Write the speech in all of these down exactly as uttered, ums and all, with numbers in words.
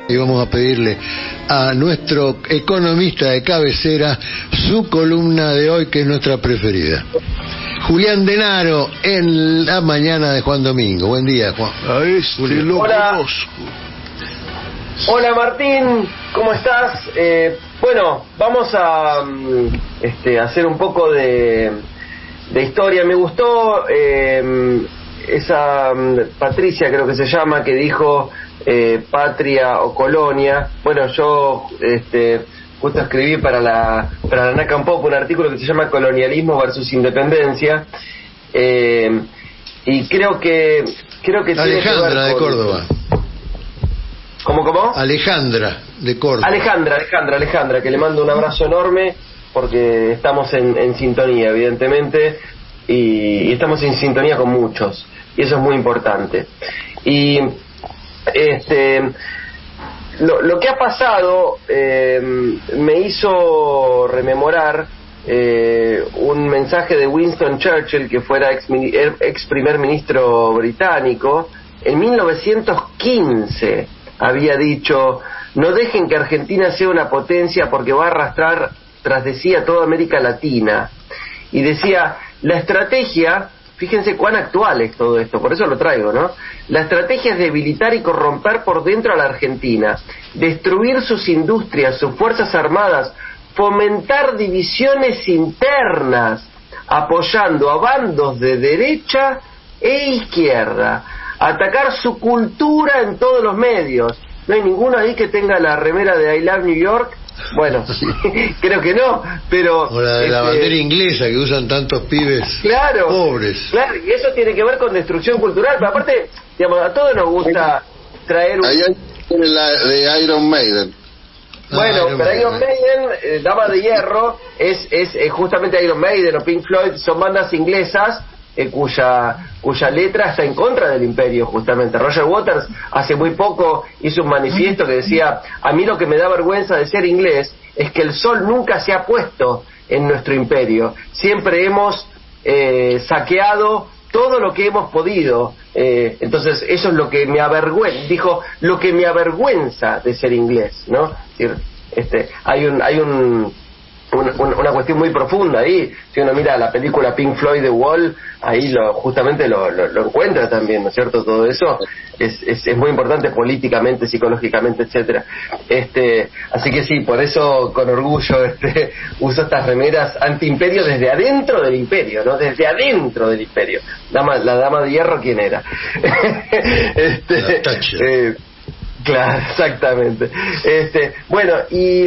Y vamos a pedirle a nuestro economista de cabecera su columna de hoy, que es nuestra preferida. Julián Denaro, en la mañana de Juan Domingo. Buen día, Juan. A este lo conozco. Hola Martín, ¿cómo estás? Eh, bueno, vamos a este, hacer un poco de, de historia. Me gustó eh, esa Patricia, creo que se llama, que dijo eh, patria o colonia. Bueno, yo este, justo escribí para la para la NACAM Pop un artículo que se llama Colonialismo versus Independencia, eh, y creo que creo que Alejandra de Córdoba. ¿Cómo, cómo? Alejandra de Córdoba. Alejandra, Alejandra, Alejandra, que le mando un abrazo enorme porque estamos en, en sintonía, evidentemente, y, y estamos en sintonía con muchos, y eso es muy importante. Y este lo, lo que ha pasado eh, me hizo rememorar eh, un mensaje de Winston Churchill, que fuera ex, ex primer ministro británico, en mil novecientos quince. Había dicho: no dejen que Argentina sea una potencia porque va a arrastrar tras de sí a toda América Latina. Y decía, la estrategia, fíjense cuán actual es todo esto, por eso lo traigo, ¿no? La estrategia es debilitar y corromper por dentro a la Argentina, destruir sus industrias, sus fuerzas armadas, fomentar divisiones internas, apoyando a bandos de derecha e izquierda, atacar su cultura en todos los medios. ¿No hay ninguno ahí que tenga la remera de I Love New York? Bueno, creo que no, pero... O la de este, la bandera inglesa que usan tantos pibes claro, pobres. Claro, y eso tiene que ver con destrucción cultural, pero aparte, digamos, a todos nos gusta traer un... Ahí tiene la de Iron Maiden. Bueno, ah, pero Iron Maiden, Maiden, eh, Dama de Hierro, es, es, es justamente Iron Maiden o Pink Floyd, son bandas inglesas eh, cuya cuya letra está en contra del imperio, justamente. Roger Waters hace muy poco hizo un manifiesto que decía: a mí lo que me da vergüenza de ser inglés es que el sol nunca se ha puesto en nuestro imperio, siempre hemos eh, saqueado todo lo que hemos podido, eh, entonces eso es lo que me avergüenza, dijo, lo que me avergüenza de ser inglés, ¿no? Es decir, este, hay un hay un Una, una cuestión muy profunda ahí. Si uno mira la película Pink Floyd The Wall, ahí lo, justamente lo, lo, lo encuentra también, ¿no es cierto? Todo eso es, es, es muy importante políticamente, psicológicamente, etcétera. Este, así que sí, por eso con orgullo este, uso estas remeras antiimperio desde adentro del imperio, ¿no? Desde adentro del imperio. Dama, la dama de hierro, ¿quién era? este, eh, claro, exactamente. Este, bueno, y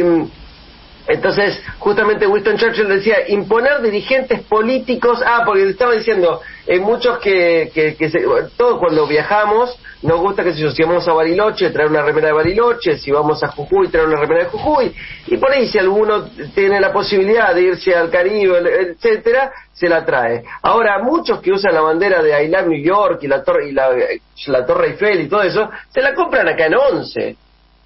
entonces, justamente Winston Churchill decía, imponer dirigentes políticos, ah, porque estaba diciendo, eh, muchos que, que, que se, todos cuando viajamos, nos gusta que si vamos a Bariloche, traer una remera de Bariloche, si vamos a Jujuy, traer una remera de Jujuy, y por ahí si alguno tiene la posibilidad de irse al Caribe, etcétera, se la trae. Ahora, muchos que usan la bandera de I Love New York y la torre, y la, la Torre Eiffel y todo eso, se la compran acá en Once.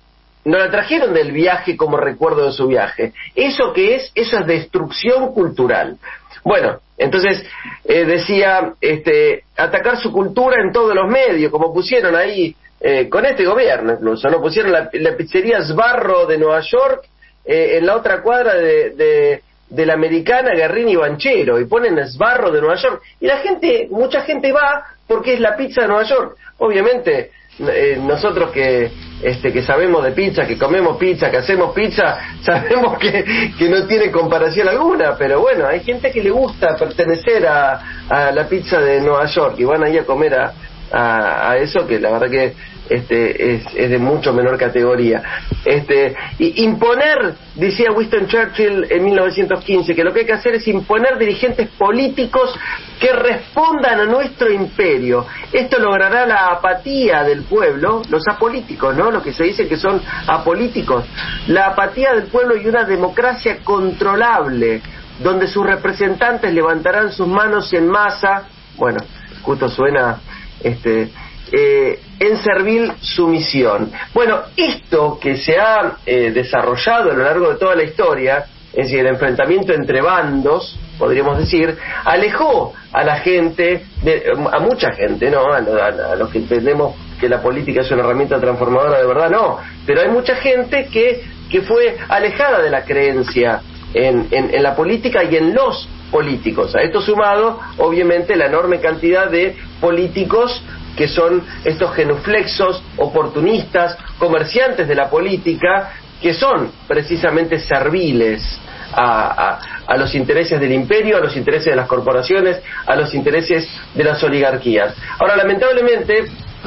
No la trajeron del viaje como recuerdo de su viaje. ¿Eso qué es? Eso es destrucción cultural. Bueno, entonces eh, decía, este, atacar su cultura en todos los medios, como pusieron ahí eh, con este gobierno incluso, ¿no? Pusieron la, la pizzería Sbarro de Nueva York eh, en la otra cuadra de, de, de la Americana, Guerrini y Banchero, y ponen Sbarro de Nueva York. Y la gente, mucha gente va porque es la pizza de Nueva York. Obviamente, eh, nosotros que este que sabemos de pizza, que comemos pizza, que hacemos pizza, sabemos que, que no tiene comparación alguna, pero bueno, hay gente que le gusta pertenecer a, a la pizza de Nueva York y van ahí a comer a, a, a eso, que la verdad que este es, es de mucho menor categoría. Este y imponer, decía Winston Churchill en mil novecientos quince, que lo que hay que hacer es imponer dirigentes políticos que respondan a nuestro imperio. Esto logrará la apatía del pueblo, los apolíticos, ¿no? Lo que se dice que son apolíticos, la apatía del pueblo y una democracia controlable, donde sus representantes levantarán sus manos en masa. Bueno, justo suena este Eh, en servil sumisión. Bueno, esto que se ha eh, desarrollado a lo largo de toda la historia, es decir, el enfrentamiento entre bandos, podríamos decir, alejó a la gente, de, a mucha gente, ¿no? A, a, a los que entendemos que la política es una herramienta transformadora, de verdad no, pero hay mucha gente que, que fue alejada de la creencia en, en, en la política y en los políticos. A esto sumado, obviamente, la enorme cantidad de políticos que son estos genuflexos, oportunistas, comerciantes de la política, que son precisamente serviles a, a, a los intereses del imperio, a los intereses de las corporaciones, a los intereses de las oligarquías. Ahora, lamentablemente,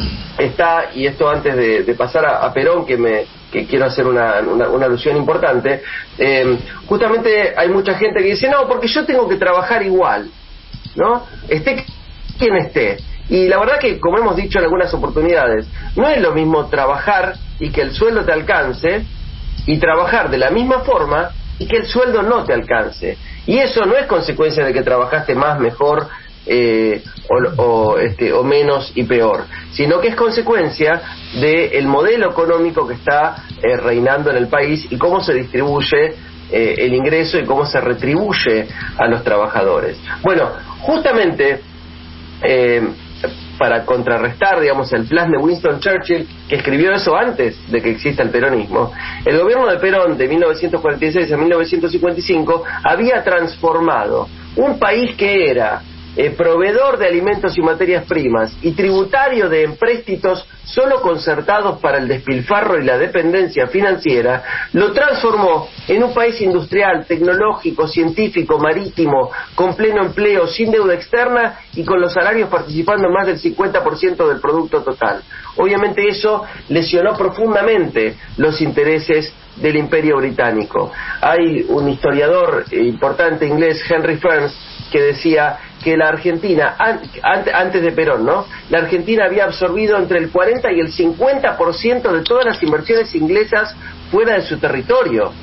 está, y esto antes de, de pasar a, a Perón, que me que quiero hacer una, una, una alusión importante, eh, justamente hay mucha gente que dice, no, porque yo tengo que trabajar igual, ¿no? Esté quien esté. Y la verdad que, como hemos dicho en algunas oportunidades, no es lo mismo trabajar y que el sueldo te alcance, y trabajar de la misma forma y que el sueldo no te alcance. Y eso no es consecuencia de que trabajaste más, mejor, eh, o, o, este, o menos y peor, sino que es consecuencia del modelo económico que está eh, reinando en el país y cómo se distribuye eh, el ingreso y cómo se retribuye a los trabajadores. Bueno, justamente eh, para contrarrestar, digamos, el plan de Winston Churchill, que escribió eso antes de que exista el peronismo, el gobierno de Perón de mil novecientos cuarenta y seis a mil novecientos cincuenta y cinco había transformado un país que era eh, proveedor de alimentos y materias primas y tributario de empréstitos solo concertados para el despilfarro y la dependencia financiera, lo transformó en un país industrial, tecnológico, científico, marítimo, con pleno empleo, sin deuda externa y con los salarios participando en más del cincuenta por ciento del producto total. Obviamente eso lesionó profundamente los intereses del Imperio Británico. Hay un historiador importante inglés, Henry Furness, que decía que la Argentina, an, an, antes de Perón, ¿no? La Argentina había absorbido entre el cuarenta y el cincuenta por ciento de todas las inversiones inglesas fuera de su territorio.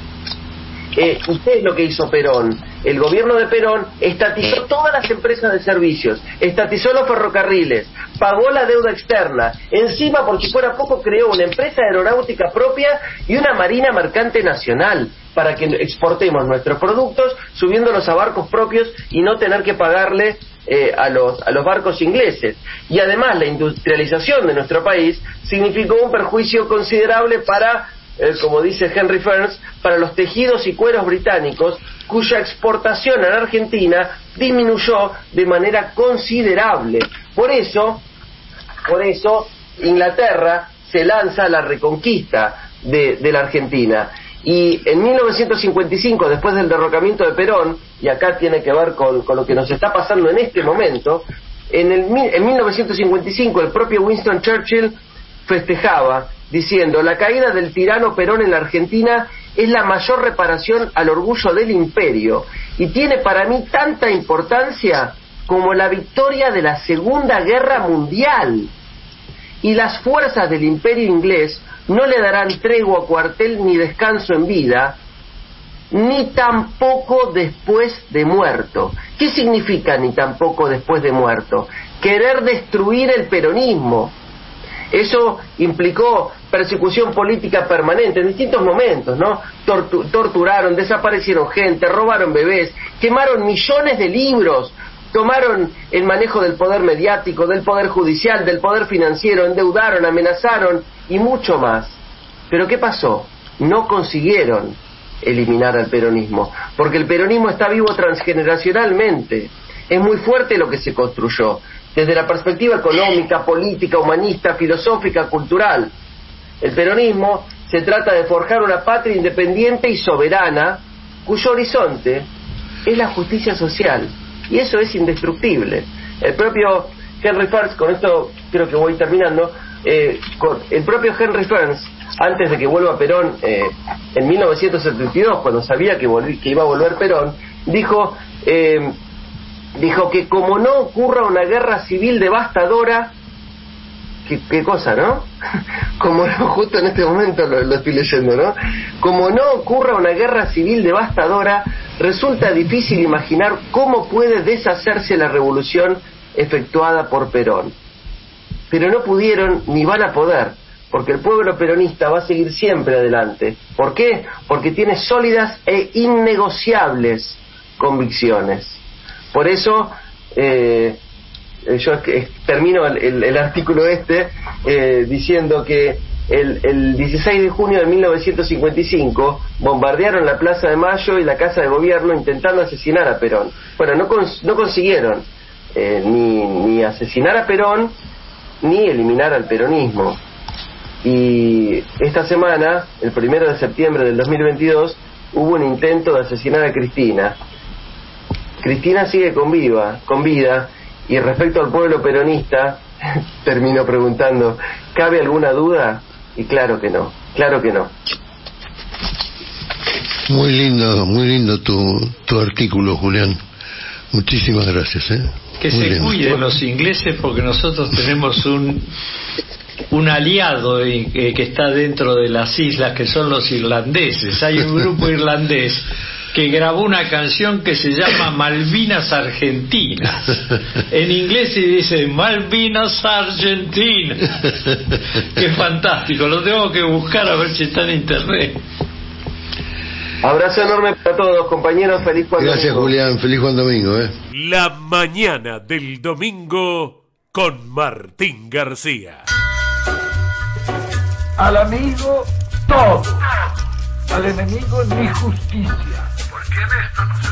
Eh, ¿y qué es lo que hizo Perón? El gobierno de Perón estatizó todas las empresas de servicios, estatizó los ferrocarriles, pagó la deuda externa, encima, por si fuera poco, creó una empresa aeronáutica propia y una marina mercante nacional para que exportemos nuestros productos subiéndolos a barcos propios y no tener que pagarle eh, a los a los barcos ingleses. Y además la industrialización de nuestro país significó un perjuicio considerable para, eh, como dice Henry Furness, para los tejidos y cueros británicos, cuya exportación a la Argentina disminuyó de manera considerable. Por eso, por eso Inglaterra se lanza a la reconquista de, de la Argentina. Y en mil novecientos cincuenta y cinco, después del derrocamiento de Perón, y acá tiene que ver con, con lo que nos está pasando en este momento, en, el, en mil novecientos cincuenta y cinco el propio Winston Churchill festejaba diciendo: la caída del tirano Perón en la Argentina es la mayor reparación al orgullo del imperio y tiene para mí tanta importancia como la victoria de la Segunda Guerra Mundial. Y las fuerzas del imperio inglés no le darán tregua a cuartel ni descanso en vida, ni tampoco después de muerto. ¿Qué significa ni tampoco después de muerto? Querer destruir el peronismo. Eso implicó persecución política permanente en distintos momentos, ¿no? Tortu- torturaron, desaparecieron gente, robaron bebés, quemaron millones de libros, tomaron el manejo del poder mediático, del poder judicial, del poder financiero, endeudaron, amenazaron y mucho más. ¿Pero qué pasó? No consiguieron eliminar al peronismo, porque el peronismo está vivo transgeneracionalmente. Es muy fuerte lo que se construyó, desde la perspectiva económica, política, humanista, filosófica, cultural. El peronismo se trata de forjar una patria independiente y soberana, cuyo horizonte es la justicia social. Y eso es indestructible. El propio Henry Furness, con esto creo que voy terminando, eh, con el propio Henry Furness, antes de que vuelva Perón, eh, en mil novecientos setenta y dos, cuando sabía que, volví, que iba a volver Perón, dijo, eh, dijo que como no ocurra una guerra civil devastadora, ¿qué, qué cosa, no? Como no, justo en este momento lo, lo estoy leyendo, ¿no? Como no ocurra una guerra civil devastadora, resulta difícil imaginar cómo puede deshacerse la revolución efectuada por Perón. Pero no pudieron ni van a poder, porque el pueblo peronista va a seguir siempre adelante. ¿Por qué? Porque tiene sólidas e innegociables convicciones. Por eso, eh, eh, yo eh, termino el, el, el artículo este eh, diciendo que el, el dieciséis de junio de mil novecientos cincuenta y cinco bombardearon la Plaza de Mayo y la Casa de Gobierno intentando asesinar a Perón. Bueno, no, cons no consiguieron eh, ni, ni asesinar a Perón ni eliminar al peronismo. Y esta semana, el primero de septiembre del dos mil veintidós, hubo un intento de asesinar a Cristina. Cristina sigue con, viva, con vida, y respecto al pueblo peronista, termino preguntando, ¿cabe alguna duda? Y claro que no, claro que no. Muy lindo, muy lindo tu, tu artículo, Julián. Muchísimas gracias, ¿eh? Que muy se lindo. cuiden los ingleses, porque nosotros tenemos un un aliado eh, que está dentro de las islas, que son los irlandeses. Hay un grupo irlandés que grabó una canción que se llama Malvinas Argentinas. En inglés se dice Malvinas Argentinas. Qué fantástico, lo tengo que buscar a ver si está en internet. Abrazo enorme para todos, compañeros, feliz Juan Gracias, Domingo. Julián, feliz Juan Domingo, ¿eh? La mañana del domingo con Martín García. Al amigo todo, al enemigo ni justicia, porque en esto no